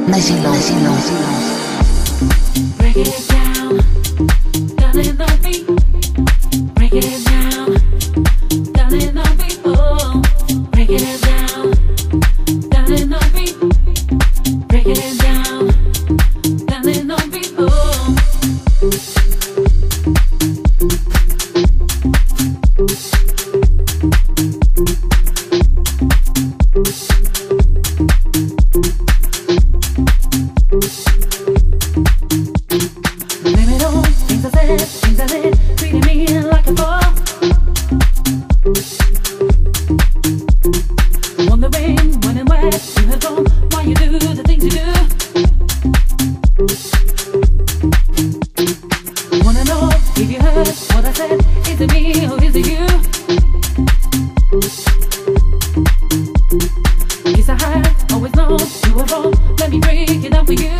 Mais silence. Breaking it down, down in the beat. Breaking it down, down in the beat. Oh, breaking it down, down in the beat. Breaking it down, down in the beat. Oh. Things I said, treating me like a ball. Wondering when and where you have gone, why you do the things you do. Wanna know if you heard what I said? Is it me or is it you? Guess I had always known you were wrong. Let me break it down for you.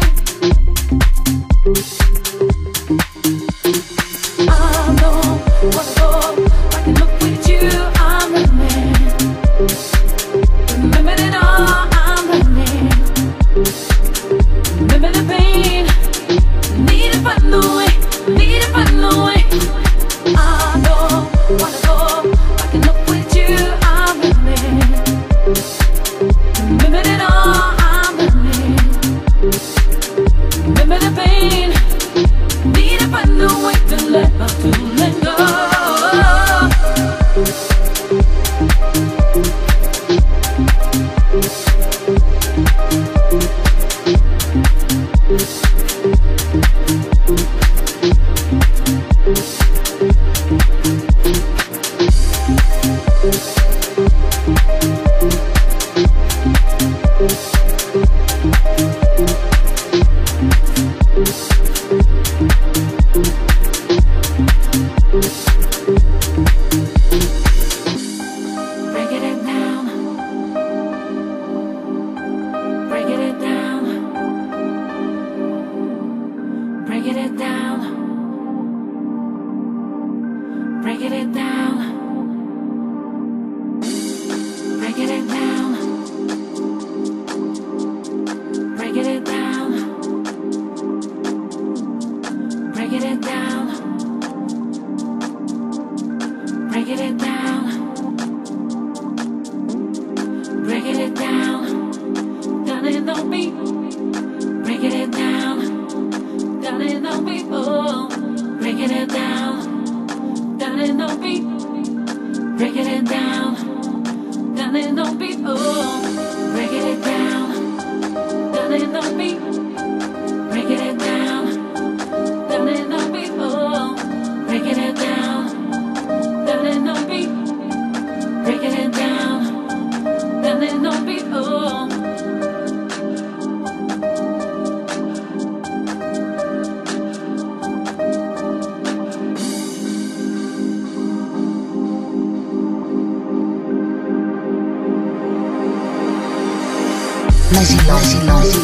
Mais silence.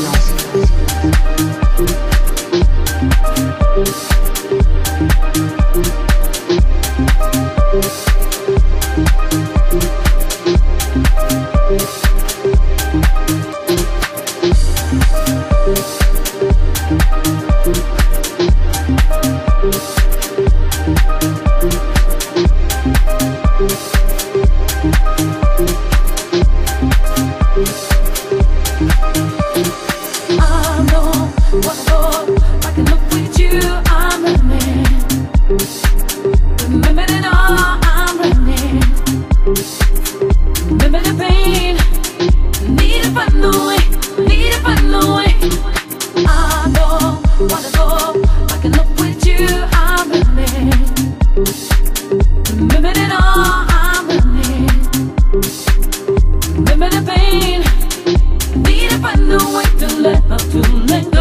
Remember the pain, need to find a way to let